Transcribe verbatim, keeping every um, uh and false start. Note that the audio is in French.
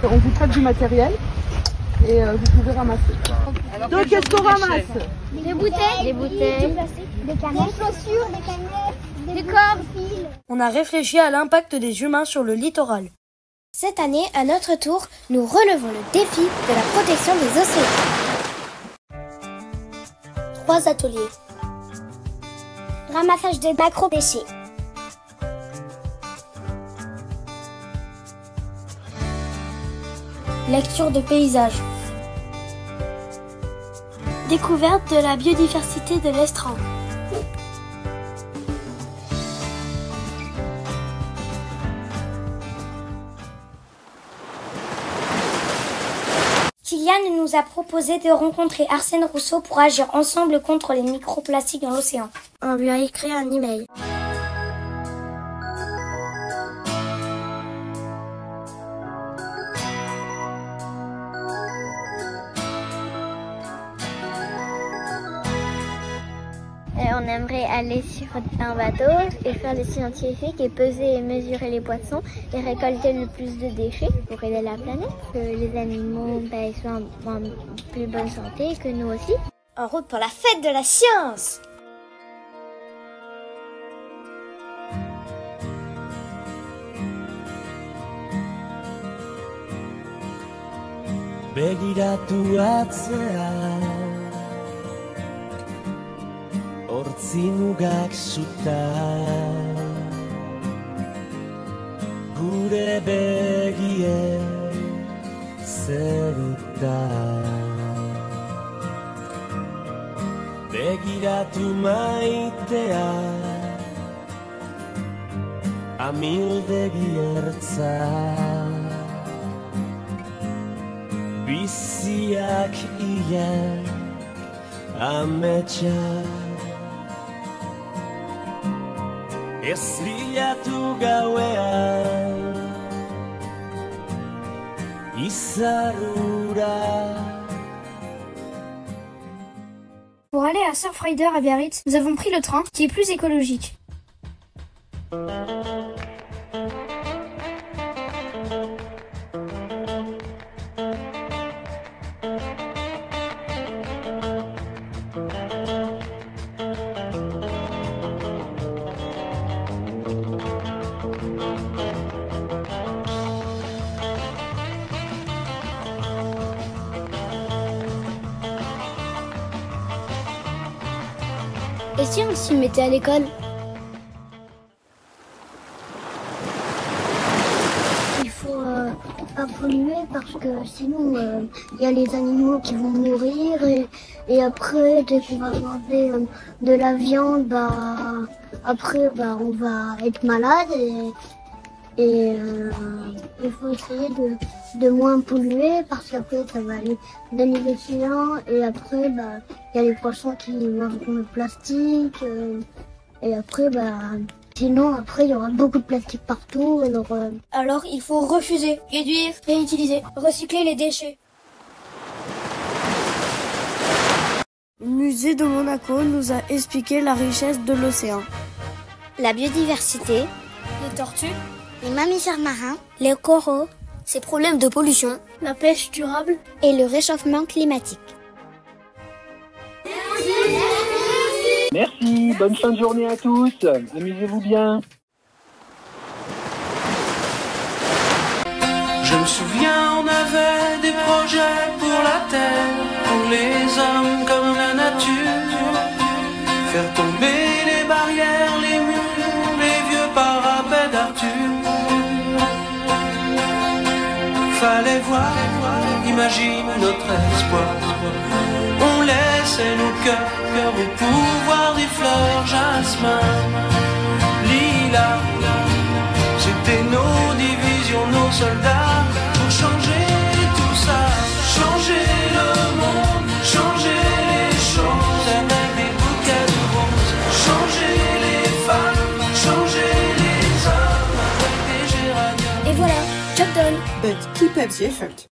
On vous prête du matériel et euh, vous pouvez ramasser. Donc qu'est-ce qu'on ramasse? Des bouteilles, des bouteilles, des canettes, des chaussures, des canettes, des cordes. On a réfléchi à l'impact des humains sur le littoral. Cette année, à notre tour, nous relevons le défi de la protection des océans. Trois ateliers. Ramassage des macro-déchets. Lecture de paysages. Découverte de la biodiversité de l'estran. Kylian nous a proposé de rencontrer Arsène Rousseau pour agir ensemble contre les microplastiques dans l'océan. On lui a écrit un email. Et on aimerait aller sur un bateau et faire les scientifiques et peser et mesurer les poissons et récolter le plus de déchets pour aider la planète. Que les animaux ben, soient en, en plus bonne santé, que nous aussi. En route pour la fête de la science! Begiratu atzera Hortzi mugak zuta Gure begie zeruta Begiratu maitea Amildegi ertza Biziak ia ametsa Ez bilatu gauean izarura. Pour aller à Surfrider à Biarritz, nous avons pris le train qui est plus écologique. Et si on s'y mettait à l'école? Il faut euh, pas polluer parce que sinon il euh, y a les animaux qui vont mourir et, et après dès qu'on va manger euh, de la viande, bah, après bah, on va être malade et, et euh, il faut essayer de, de moins polluer parce qu'après ça va aller dans les océans et après bah, il y a les poissons qui mangeront le plastique euh, et après bah, sinon après il y aura beaucoup de plastique partout. Alors, euh... alors il faut refuser, réduire, réutiliser, recycler les déchets. Le musée de Monaco nous a expliqué la richesse de l'océan. La biodiversité, les tortues, les mammifères marins, les coraux, ses problèmes de pollution, la pêche durable et le réchauffement climatique. Merci, bonne fin de journée à tous, amusez-vous bien. Je me souviens, on avait des projets pour la terre, pour les hommes comme la nature. Faire tomber les barrières, les murs, les vieux parapets d'Arthur. Fallait voir, imagine notre espoir. On laissait nos cœurs au pouvoir des fleurs, jasmin, lilas. C'était nos divisions, nos soldats, pour changer tout ça, changer le monde, changer les choses avec des bouquets de roses, changer les femmes, changer les hommes avec des géraniums. Et voilà, job done. But keep up the effort.